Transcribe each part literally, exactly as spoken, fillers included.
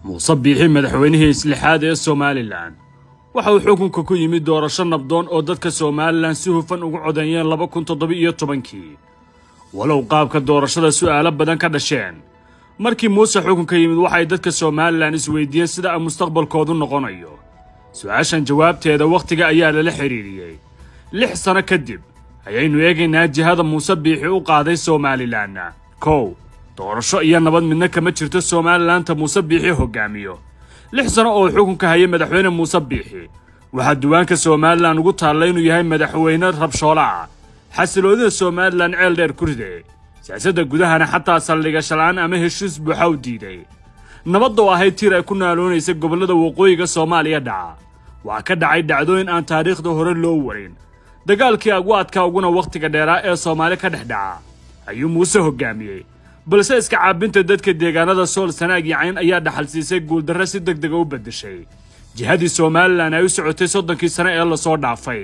Muuse Biixi madaxweynihii islixaad ee Somaliland waxa uu xukunka ku yimid doorasho nabdoon oo dadka Somaliland si hufan ugu codeeyeen laba kun toddoba iyo tobankii walow qaabka doorashada su'aalo badan ka dhasheen markii Muuse xukunka yimid waxay dadka Somaliland isweydiiyeen sida ay mustaqbalkoodu noqonayo su'aashan jawaabteeda waqtiga ayaa la xiriiriyay lix sano kadib ayaynu eegaynaa jihada Muuse Biixi u qaaday Somaliland kow doorasho iyo nabad midna kama jirto Somaliland Muuse Biixi hogaamiyo lix sano oo xukunka hayay madaxweyne Muuse Biixi waxa duwaanka Somaliland ugu taalay inuu yahay madaxweyne rabshoola xasiloonida Somaliland ceel dheer ku riday siyaasadda gudahana xataa saldhiga shalaan ama heshiis buuxa u diiday nabadda oo ahayd tir ay ku naaloonaysa gobolada waqooyiga Soomaaliya dhaca waxa ka dhacay dhacdooyin aan taariikhda hore loo warin dagaalkii ugu adkaa uguna waqtiga dheeraa ee Soomaaliya ka dhex dhaca ayuu Muuse hogaamiyay balse iska caabinta dadka deegaanada Sool Sanaag iyo Cayn ayaa dhaxal siisay guul darro si degdeg ah u bedeshay jihadii Somaliland ay u socotay soddonkii sano ee la soo dhaafay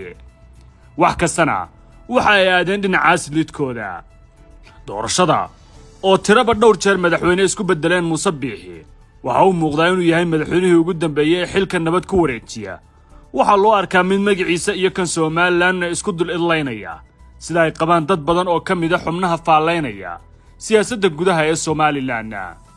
wax kastana waxa ay aadeen dhinacaas lidkooda doorashada oo tiraba dhowr jeer madaxweyne isku bedeleen Muuse Biixi waxa uu muuqdaa inuu yahay madaxweynihii ugu dambeeyay ee xilka nabad ku wareejiya waxa loo arkaa mid magaciisa iyo kan Somaliland isku dul idlaynaya sida ay qabaan dad badan oo ka mid ah xubnaha faalaynaya siyaasadda gudaha ee Somaliland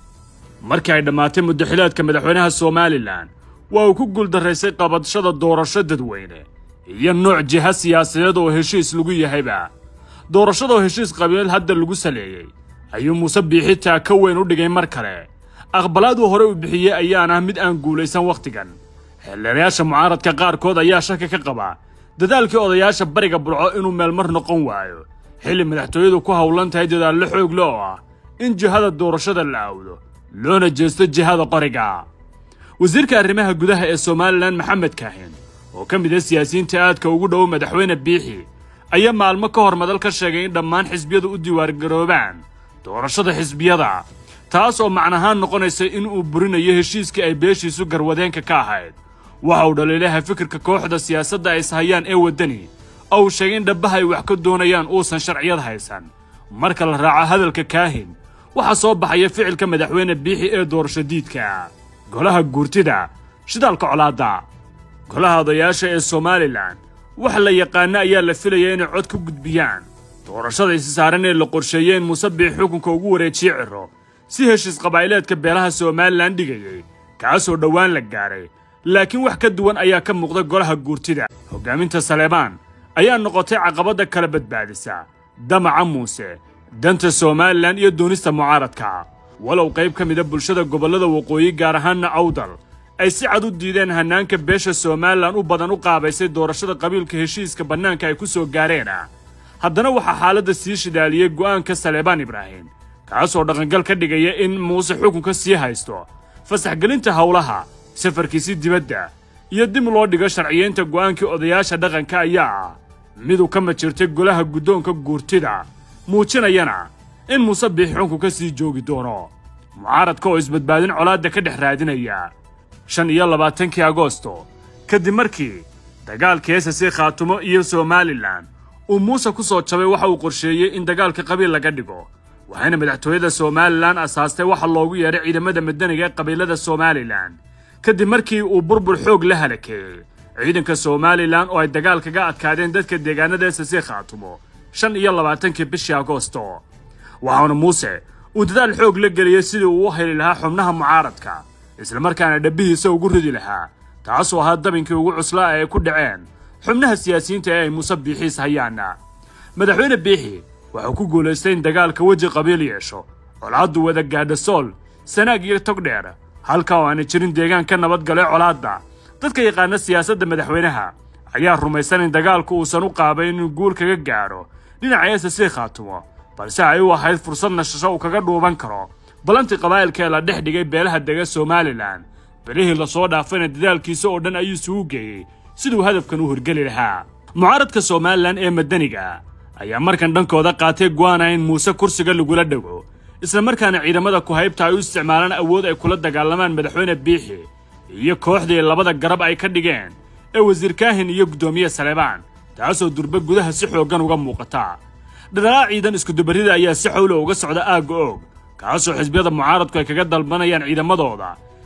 markii ay dhamaatay muddaxilaadka madaxweynaha Somaliland waa uu ku guul dareysay qabadashada doorasho dadweyne iyo nooc jiha siyaasadeed oo heshiis lagu yahayba doorashada heshiis qabiil hadda lagu saleeyay ayuu Muuse Biixi taa ka weyn u dhigay mar kale aqbalaadu hore u bixiyay ayaana mid aan guulaysan waqtigan xildhibaanayaasha mucaaradka qaarkood ayaa shaki ka qaba dadaalkii odayaasha bariga burco inuu meel mar noqon waayo xilli madaxtooyadu ku hawlan tahay dadaal xoog leh oo ah in jihada doorashada la aawdo loona jeesto jihada qoriga wasiirka arrimaha gudaha ee Somaliland Maxamed Kaahin oo ka mid ah siyaasiyiinta aadka ugu dhow madaxweyne Biixi ayaa maalmo ka hor madal ka sheegay in dhammaan xisbiyadu u diiwaan garoobaan doorashada xisbiyada taas oo macnahaan noqonaysa in uu burinayo heshiiskii ay beeshiisu garwadeenka ka ahayd waxa uu dhaliilaha fikirka kooxda siyaasadda ay sahayaan ee wadani oo sheegay in dhabaha ay wax ka doonayaan uusan sharciyad haysan marka la raaco hadalka Kaahin waxa soo baxaya ficilka madaxweyne Biixi ee doorasho diidka golaha guurtida shidaalka colaada golaha odayaasha ee Somaliland wax la yaqaan ayaa la filayay inay cod ku gudbiyaan doorashada is saaran ee la qorsheeyay in Muuse Biixi xukunka ugu wareejiyo ciro si heshiis qabaa'ileedka beelaha Somaliland dhigayay kaas oo dhawaan la gaaray laakiin wax ka duwan ayaa ka muuqda golaha guurtida hogaaminta Saleebaan ayaa noqotay caqabada kala badbaadisa damaca Muuse danta Somaliland iyo doonista mucaaradka walow qayb ka mid ah bulshada gobolada waqooyi gaar ahaan Awdal ay si cad u diideen hanaanka beesha Somaliland u badan u qaabaysay doorashada qabiilka heshiiska banaanka ay ku soo gaareen haddana waxa xaaladda sii shidaaliyay go'aanka Saleebaan Ibrahim kaas oo dhaqangal ka dhigaya in Muuse xukunka sii haysto fasax gelinta hawlaha safarkiisa dibadda iyo dib loo dhigo sharciyeynta go'aankii odayaasha dhaqanka ayaa mid uu ka majirtay golaha guddoonka guurtida muujinayana in Muuse Biixi xukunka sii joogi doono mucaaradka oo isbadbaadin colaadda ka dhex raadinaya shan iyo labaatankii Agoosto kadib markii dagaalkii S S C Khaatumo iyo Somaliland uu Muuse ku soo jabay waxa uu qorsheeyay in dagaalka qabiil laga dhigo waxayna madaxtooyada Somaliland asaastay waxa loogu yeeray ciidamada madaniga ee qabiilada Somaliland kadib markii uu burbur xoog la halakay ciidanka Somaliland oo ay dagaal kaga adkaadeen dadka deegaanada S S C Khaatumo shan iyo labaatankii bishii Agoosto waxaana Muuse uu dadaal xoog la geliyay sidii uu u heli lahaa xubnaha mucaaradka isla markaana dhabihiisa ugu ridi lahaa taas oo ahaa dabinkii ugu cuslaa ay ku dhaceen xubnaha siyaasiyiinta ee ay Muuse Biixi hayaan madaxweyne Biixi wuxuu ku guuleystay in dagaalka waji qabiil yeesho colaaddu wada gaadha Sool Sanaag iyo Togdheer halka oo aan jirin deegaan ka nabad galay colaadda dadka yaqaan siyaasadda madaxweynaha ayaa rumaysan in dagaalku uusan u qaabayn inuu guul kaga gaaro dhinaca S S C Khaatumo balse ay u ahayd fursad nasasho uu kaga dhuuban karo balanti qabaa'ilka la dhex dhigay beelaha dega Somaliland balihii la soo dhaafay dadaalkiisa oo dhan ayuu soo geeyay sidoo hadafkan u horgali lahaa mucaaradka Somaliland ee madaniga ayaa markan dhankooda qaatay go'aan in Muuse kursiga lagu la dhago isla markaana ciidamada ku haybta ay u isticmaalaan awood ay kula dagaalamaan madaxweyne Biixi iyo kooxdii labada garab ay ka dhigeen ee wasiir Kaahin iyo gudoomiye Saleebaan taasoo durba gudaha si xoogan uga muuqata dhaqaale ciidan isku dubarida ayaa si xawlo uga socda aaga og kaasoo xisbiyada mucaaradku ay kaga dalbanayaan ciidamadooda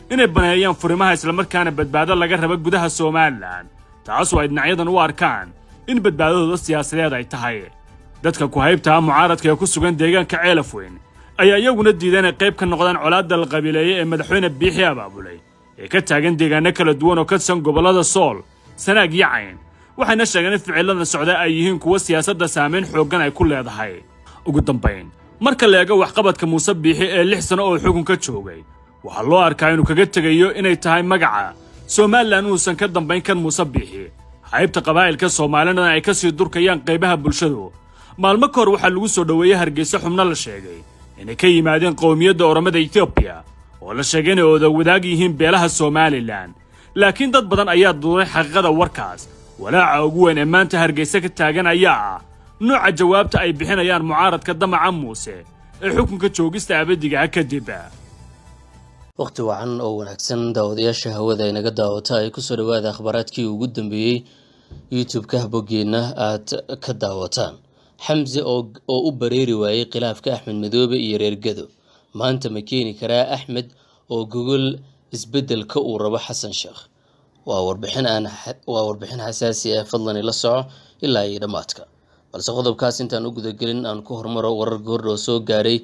inay baneeyaan furimaha islamarkaana badbaado laga raba gudaha Somaliland taasoo ay dhinacyadan u arkaan in badbaadadooda siyaasadeed ay tahay dadka ku haybta mucaaradka ee ku sugan deegaanka Ceelafweyn ayaa iyaguna diiday inay qayb ka noqdaan colaadda la qabiileeyay ee madaxweyne Biixi abaabulay ee ka taagan deegaano kala duwan oo ka tirsan gobolada Sool Sanaag iyo Cayn waxayna sheegeen in ficilada socda ay yihiin kuwa siyaasadda saameyn xooggan ay ku leedahay ugu dambeyn marka la eego waxqabadka Muuse Biixi ee lix sano oo xukunka joogay waxa loo arkaa inuu kaga tagayo inay tahay magaca Somaliland uusan ka dambeyn kan Muuse Biixi haybta qabaa'ilka Soomaalida ay ka sii durkayaan qaybaha bulshadu maalmo ka hor waxaa lagu soo dhaweeyay Hargeysa xubno la sheegay inay ka yimaadeen qowmiyadda Oromada Ethiopia oo la sheegay inay wada wadaag yihiin beelaha Somaliland laakiin dad badan ayaa duuray xaqiiqada warkaas walaaca ugu weyn ee maanta Hargeysa ka taagan ayaa ah nooca jawaabta ay bixinayaan mucaaradka damaca Muuse ee xukunka joogista abadiga kadib waqti wacan oo wanaagsan daawadayaasha hawada inaga daawata ay ku soo dhawaada akhbaraadkii ugu dambeeyay YouTube-ka bogeena aad ka daawataan Xamse oo u bareeri waayay khilaafka Axmed Madoobe iyo reer Gado maanta ma keeni karaa Axmed oo Google isbedelka uu rabo Xasan Sheekh waa warbixin aan waa warbixin xasaasi ah fadlan ila soco ilaa ay dhamaadka balse qodobkaas intaan u guda gelin aan ku hormaro warar goordho soo gaaray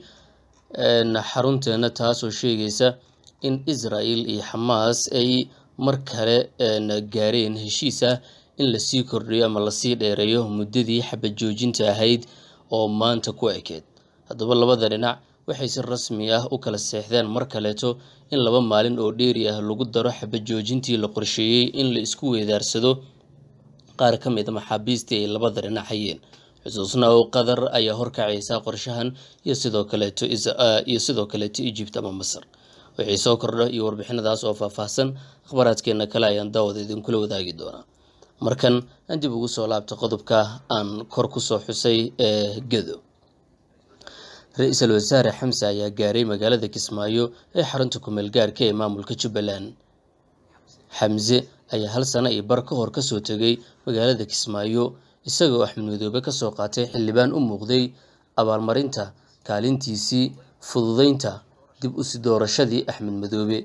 ee xarunteena taas oo sheegaysa in Israel iyo Hamas ay mar kale gaareen heshiis ah in la sii kordhiyo ama la sii dheereeyo muddadii xabad joojinta ahayd oo maanta ku ekeed haddaba labada dhinac waxay si rasmi ah u kala seexdeen mar kaleeto in laba maalin oo dheeri ah lagu daro xabad joojintii la qorsheeyay in la isku weedaarsado qaar ka mid ah maxaabiistii ay labada dhinac hayeen xusuusna oo Qatar ayaa horkacaysa qorshahan iyo sidoo kaleeto iyo sidoo kaleeto Egypt ama Masar waxay soo kordhay iyo warbixinadaas oo faahfaahsan akhbaraadkeena kale ayaan daawada idin kula wadaagi doonaa markan aan dib ugu soo laabto qodobka aan kor ku soo xusay ee Gado Ra'iisul Wasaare Xamse ayaa gaaray magaalada Kismaayo ee xarunta ku meel gaarka ee maamulka Jubbaland Xamse ayaa hal sano iyo bar ka hor ka soo tagay magaalada Kismaayo isagoo Axmed Madoobe ka soo qaatay xildhibaan u muuqday abaalmarinta kaalintiisii fududeynta dib u sii doorashadii Axmed Madoobe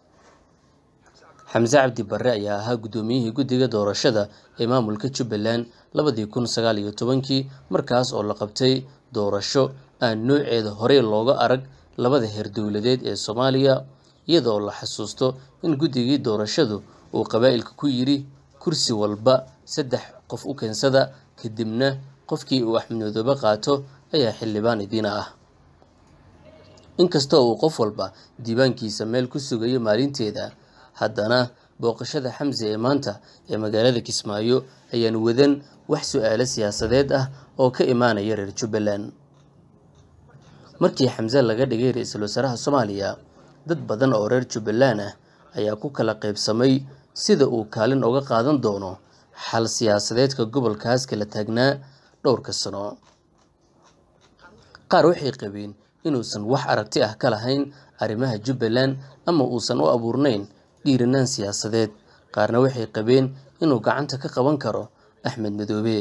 Xamse Cabdi Barre ayaa ahaa gudoomiyihii guddiga doorashada ee maamulka Jubbaland labadii kun sagaal iyo tobankii markaas oo la qabtay doorasho aan nooceeda hore looga arag labada heer dawladeed ee Soomaaliya iyadoo la xasuusto in guddigii doorashadu uu qabaa'ilka ku yiri kursi walba saddex qof u keensada kadibna qofkii uu Axmed Madoobe qaato ayaa xildhibaan idina ah inkastoo uu qof walba diiwaankiisa meel ku sugayo maalinteeda haddana booqashada Xamse ee maanta ee magaalada Kismaayo ayaan wadan wax su'aalo siyaasadeed ah oo ka imaanaya reer Jubbaland markii Xamse laga dhigay ra'iisul wasaaraha Soomaaliya dad badan oo reer Jubbaland ah ayaa ku kala qaybsamay sida uu kaalin uga qaadan doono xal siyaasadeedka gobolkaas kala taagnaa dhowrka sano qaar waxay qabeen inuusan wax aragti ah ka lahayn arrimaha Jubbaland ama uusan u abuurnayn dhiiranaan siyaasadeed qaarna waxay qabeen inuu gacanta ka qaban karo Axmed Madoobe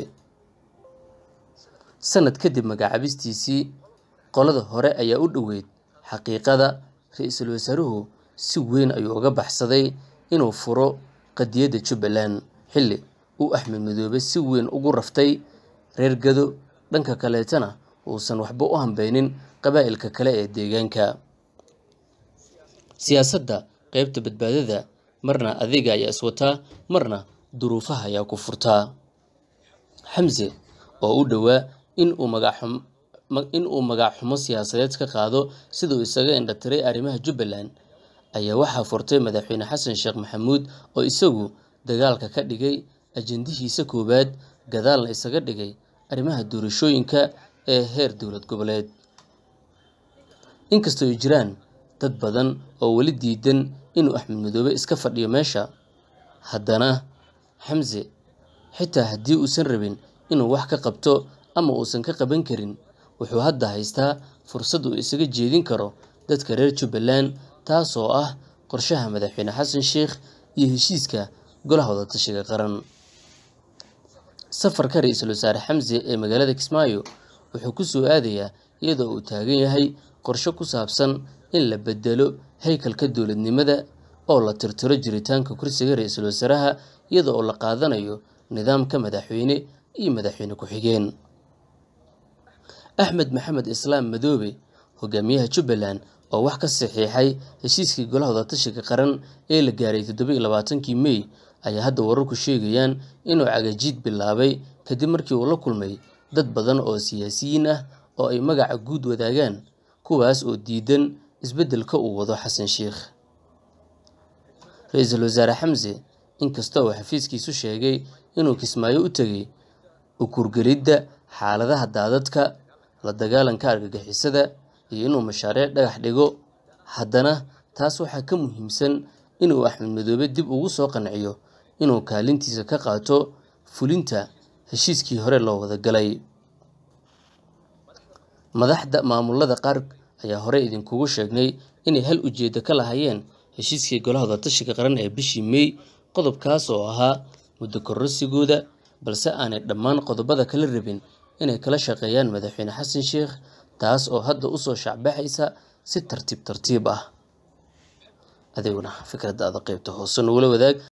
sanad kadib magacaabistiisii qolada hore ayaa u dhaweyd xaqiiqada ra'iisul wasaaruhu si weyn ayuu uga baxsaday inuu furo qadiyada Jubbaland xilli uu Axmed Madoobe si weyn ugu raftay reer Gado dhanka kaleetana uusan waxba u hambeynin qabaa'ilka kale ee deegaanka siyaasadda qaybta badbaadada marna adiga ayaa iswataa marna duruufaha ayaa ku furtaa Xamse oo u dhawaa in uu magac in uu magac xumo siyaasadeed ka qaado sidoo isaga indhatiray arrimaha Jubbaland ayaa waxa furtay madaxweyne Xasan Sheekh Maxamuud oo isagu dagaalka ka dhigay ajendihiisa koobaad gadaalna isaga dhigay arrimaha doorashooyinka ee heer dawlad goboleed inkastoo ay jiraan dad badan oo wali diidan inuu Axmed Madoobe iska fadhiyo meesha haddana Xamse xitaa haddii uusan rabin inuu wax ka qabto ama uusan ka qaban karin wuxuu hadda haystaa fursad uu isaga jeedin karo dadka reer Jubbaland taas oo ah qorshaha madaxweyne Xasan Sheekh iyo heshiiska golaha wada tashiga qaran safarka ra'iisul wasaare Xamse ee magaalada Kismaayo wuxuu ku soo aadayaa iyadoo uu taagan yahay qorshe ku saabsan in la bedelo haykalka dawladnimada oo la tirtiro jiritaanka kursiga ra'iisul wasaaraha iyada oo la qaadanayo nidaamka madaxweyne iyo madaxweyne ku-xigeen. Axmed Maxamed Islaam Madoobe, hogaamiyaha Jubbaland oo wax ka saxiixay heshiiskii golaha wada-tashiga qaran ee la gaaray toddoba iyo labaatankii May, ayaa hadda wararku sheegayaan inuu cagajiid bilaabay kadib markii uu la kulmay dad badan oo siyaasiyiin ah oo ay magaca guud wadaagaan, kuwaas oo diidan isbeddelka uu wado Xasan Sheikh. Ra'iisul Wasaare Xamse, inkasta oo xafiiskiisu sheegay inuu Kismaayo u tegay u kurgelidda xaaladaha daadadka, la dagaalanka argagixisada iyo inuu mashaariic dhagax dhigo, haddana taas waxaa ka muhiimsan inuu Axmed Madoobe dib ugu soo qanciyo inuu kaalintiisa ka qaato fulinta heshiiskii hore loo wada galay. Madaxda maamulada qaar ayaa hore idinkugu sheegnay inay hal ujeedo ka lahaayeen heshiiskii golaha wada-tashiga qaran ee bishii May, qodobkaas oo ahaa muddo kororsigooda, balse aanay dhammaan qodobada kala rabin inay kala shaqeeyaan madaxweyne Xasan Sheikh, taas oo hadda u soo shacbaxaysa si tartiib tartiib ah. adiguna fikradaada qaybta hoose nagula wadaag.